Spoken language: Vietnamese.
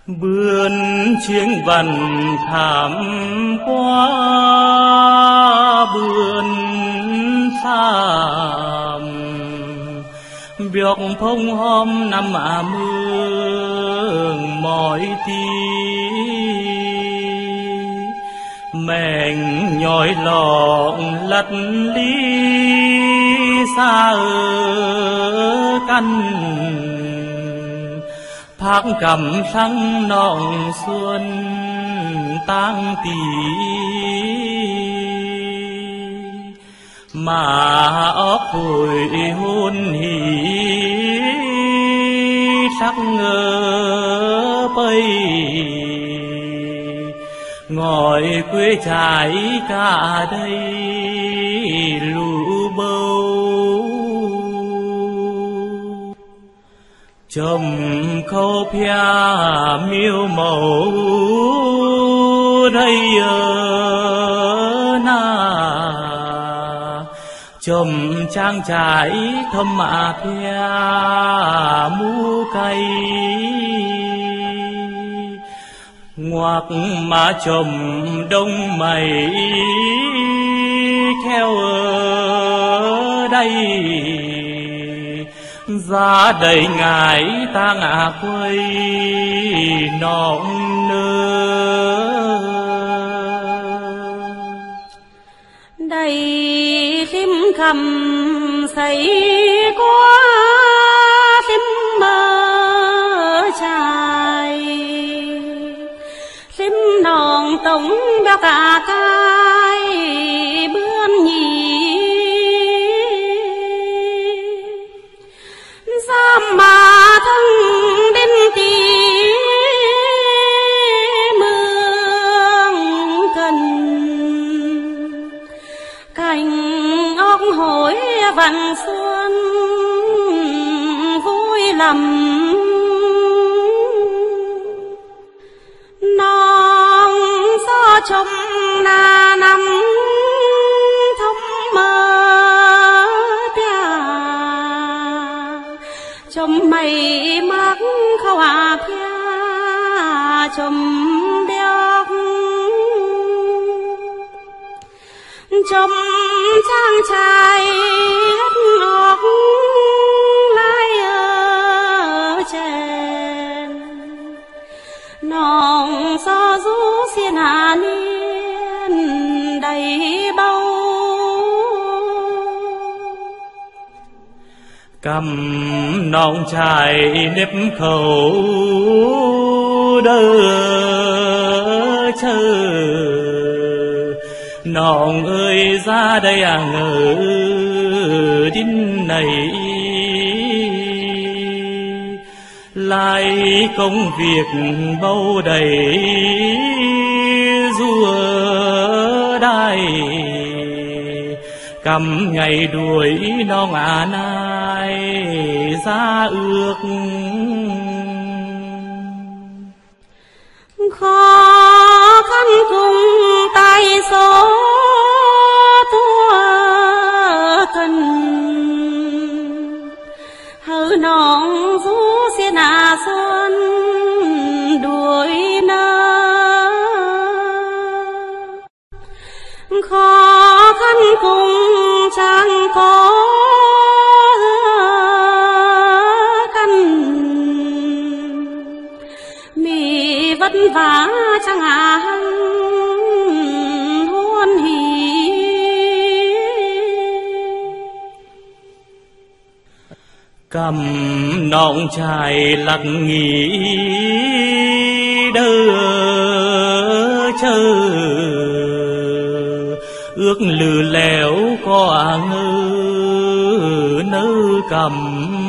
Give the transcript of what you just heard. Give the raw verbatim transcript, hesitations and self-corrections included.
Bươn chuyến vần thảm quá bươn thảm biọc phong hôm năm à mương mỏi tí mèn nhói lọn lật lý xa ở căn thác cầm trăng nọng xuân tang tí mà óc hồi hôn hỉ sắc ngơ bay ngồi quê trái cả đây lũ bầu chồng khâu pia miêu màu đây ở na chồng trang trải thâm mạ pia mu cây ngoạc má chồng đông mày theo ở đây ra đầy ngài ta ngả quay nọn nơ đầy lim cầm say quá lim mơ trai lim nòng tổng béo cả cái bươn nhì giam mà thân đến tí mương cần cành óc hối vằn xuân vui lắm non gió trong na năm thông mơ tia chồng mày mắc khâu à pia chồng đeo chồng trang trai hất ngọc lai ở trên nòng gió rú xiên hà niên đầy bầu cầm nòng trai nếp khẩu đơ chờ nòng ơi ra đây à ngờ đinh này lại công việc bầu đầy rùa đai cầm ngày đuổi nong à nai ra ước khó khăn cùng tay số thua cần hư nòng rú xiên à xuân đuổi nơ khó khăn cùng chẳng có căn mì vất vả chẳng hạn huân hỉ cầm nòng trai lặng nghỉ đơ chờ ước lừ lẻo có ngơ nơ cầm